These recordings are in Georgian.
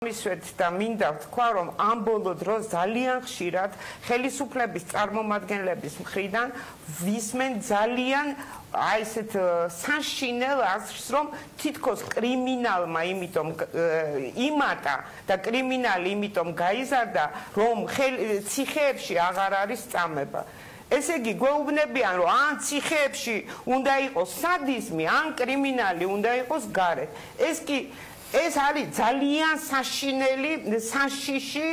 გამისვეთ და მინდა ვთქვა, რომ ამ ბოლო დროს ძალიან ხშირად ხელისუფლების წარმომადგენლების მხრიდან ვისმენ ძალიან აი ესეთ საშინელ აზრს, რომ თითქოს კრიმინალმა იმიტომ იმატა და კრიმინალი იმიტომ გაიზარდა, რომ ციხეებში აღარ არის წამება. ესე იგი, გვეუბნებიან, რომ ან ციხეებში უნდა იყოს სადიზმი, ან კრიმინალი უნდა იყოს გარეთ. ეს არის ძალიან საშინელი, საშიში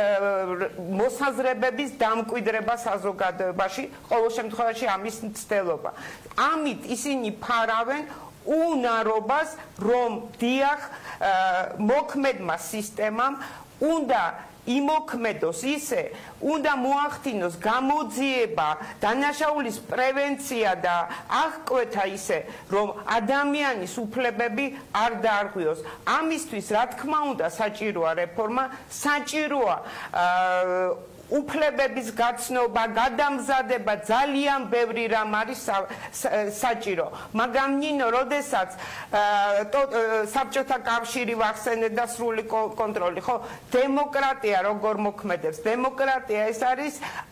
მოსაზრებების დამკვიდრება საზოგადოებაში, ყოველ შემთხვევაში ამის მცდელობა. ამით ისინი ფარავენ უნარობას, რომ დიახ, მოქმედმა სისტემამ უნდა იმოქმედოს ისე, უნდა მოახდინოს გამოძიება, დანაშაულის პრევენცია და აღკვეთა ისე, რომ ადამიანის უფლებები არ დაარღვიოს. ამისთვის, რა თქმა უნდა, საჭიროა რეფორმა, საჭიროა უფლებების გაცნობა, გადამზადება, ძალიან ბევრი რამ არის საჭირო. მაგრამ ნინო, როდესაც საბჭოთა კავშირი ვახსენეთ და სრული კონტროლი, ხო, დემოკრატია როგორ მოქმედებს? დემოკრატია ეს არის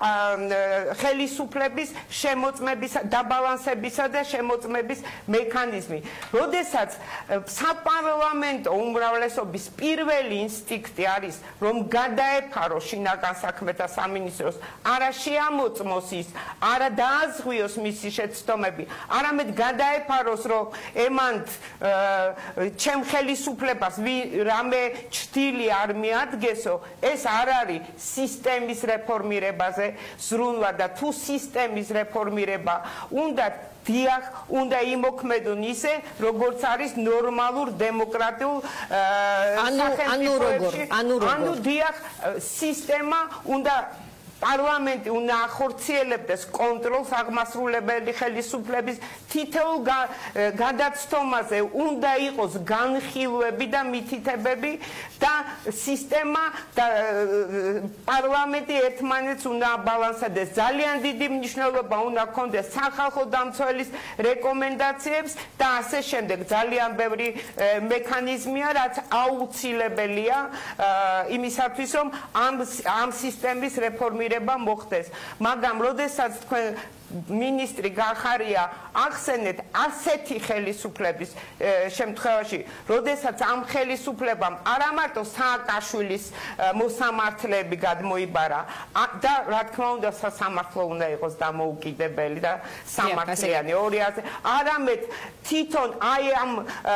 ხელისუფლების შემოწმებისა, დაბალანსებისა და შემოწმების მექანიზმი. როდესაც საპარლამენტო უმრავლესობის პირველი ინსტინქტი არის, რომ გადაეფარო შინაგან საქმეთა სამინისტროს, არა შეამოწმოს ის, არა დააზღვიოს მისი შეცდომები, არამედ გადაეფაროს, რომ ემანთ ჩემ ხელისუფლებას რამე ჭრილი არ მიადგესო, ეს არ არის სისტემის რეფორმირებაზე ზრუნვა და თუ სისტემის რეფორმირება უნდა დიახ, უნდა იმოქმედონ ისე, როგორც არის ნორმალურ დემოკრატიულ სახელმწიფოებში. ანუ დიახ, სისტემა უნდა პარლამენტი უნდა ახორციელებდეს კონტროლს აღმასრულებელი ხელისუფლების თითოეულ გადაცდომაზე უნდა იყოს განხილვები და მითითებები და სისტემა და პარლამენტი ერთმანეთს უნდა აბალანსდეს. ძალიან დიდი მნიშვნელობა უნდა ჰქონდეს სახალხო დამცველის რეკომენდაციებს და ასე შემდეგ. ძალიან ბევრი მექანიზმია, რაც აუცილებელია იმისათვის, რომ ამ სისტემის რეფორმირება მოხდეს. მაგრამ როდესაც თქვენ მინისტრი გახარია ახსენეთ ასეთი ხელისუფლების შემთხვევაში, როდესაც ამ ხელისუფლებამ არა მარტო სააკაშვილის მოსამართლეები გადმოიბარა და რა თქმა უნდა სასამართლო უნდა იყოს დამოუკიდებელი და სამართლიანი 200, არამედ თვითონ აი ამ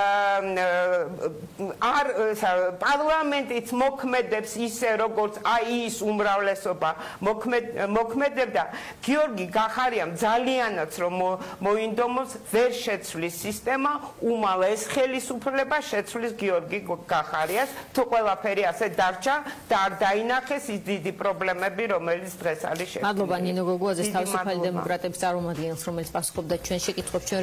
პარლამენტიც მოქმედებს ისე, როგორც აი ის უმრავლესობა მოქმედებდა. გიორგი გახარიამ ძალიანაც რომ მოინდომოს, ვერ შეცვლის სისტემა, უმალეს ხელისუფლება შეცვლის გიორგი გახარიას, თუ ყველაფერი ასე დარჩა და არ დაინახეს ის დიდი პრობლემები, რომელიც დღეს არის შექმნილი. მადლობა ნინო გოგუაძეს, თავისუფალი დემოკრატების წარმომადგენელს, რომელიც პასუხობდა ჩვენ შეკითხვებს.